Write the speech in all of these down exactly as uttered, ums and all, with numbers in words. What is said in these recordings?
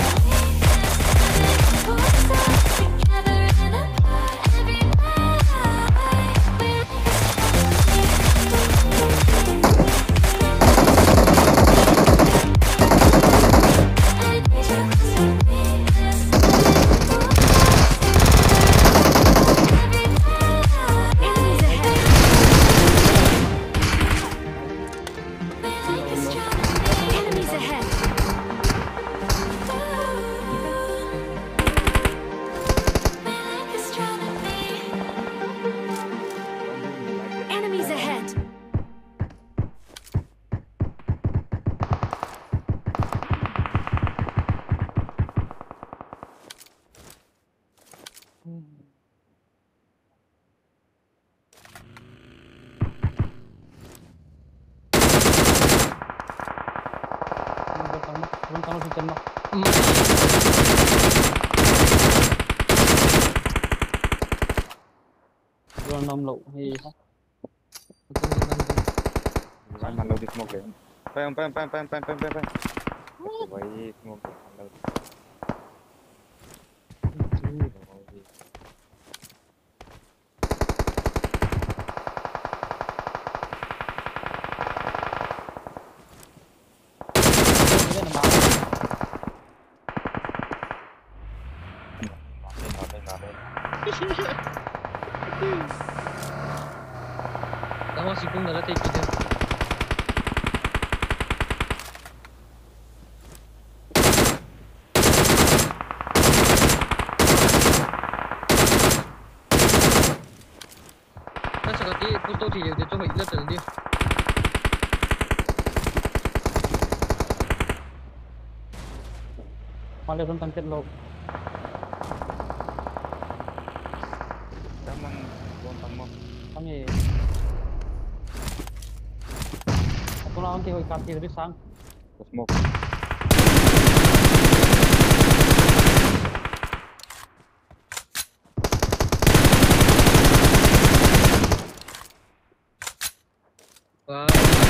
Tama si Chan mo. Doon nam lộ thì Anh mang đâu đi smoke lên. Phải không, phải không, phải không, phải không, phải không, phải không. Vậy smoke đâu. Tama si Kung nalatay kita. Nasa kati pusto thì để cho mình lật trở đi. malah doon tangkit loob. Tamang buwan mo. Kami ako na ang tihoy kapti rin sang. Smoke. Wow.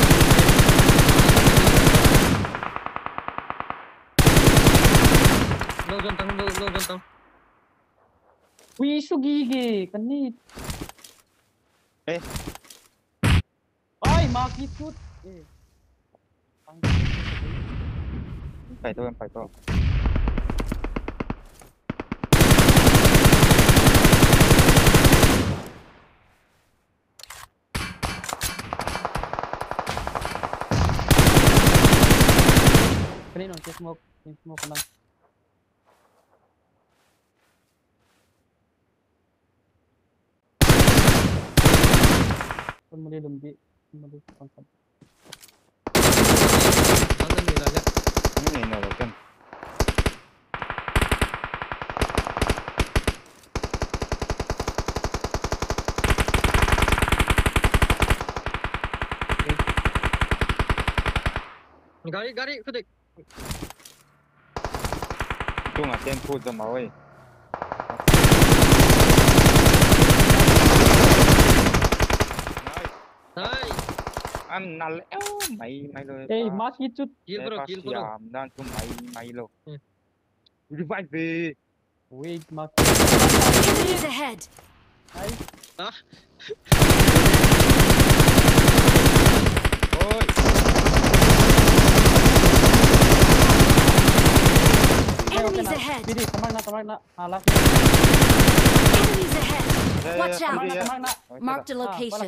Low gantang, low, low gantang. Wih, sugigi kanit. Eh. Ay, makit shoot. Eh. Phải thôi, em phải thôi. Kanino ang smoke, yung smoke lang. Kung muli lumbi, muli pangkab. Hanggang nilala. Ano nga inawag yan? Gari, gari, kudik. Ito nga, ten food sa maway. Nice. Anh nal eo mày mày rồi. Eh, makit shoot. Kill bro, kill bro. Đang chung mày mày luôn. Ừ. Revive về. Wait, makit. Enemies ahead. Ay. Ah. Ôi. Enemies ahead. Pidi, kamar na, kamar na. Halak. Enemies ahead. Yeah, Watch yeah, out. yeah. Kamar na. Marked a location.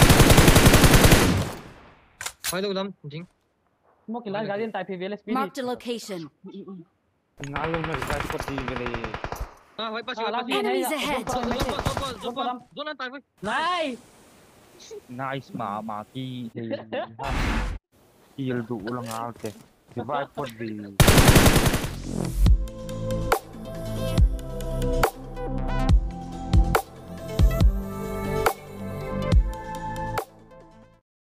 May daw lam, jing. Smoke ilan galing tayo P V L S. Pidi. Marked a location. Ngalong na revive ko di gali. Ah, may pa Ah, siya. lagi. Enemies ahead. Zon pa, zon pa, zon pa. Zon lang tayo. Nice. Nice mà mà ki thì kill đủ là ngáo kìa. Revive ko di.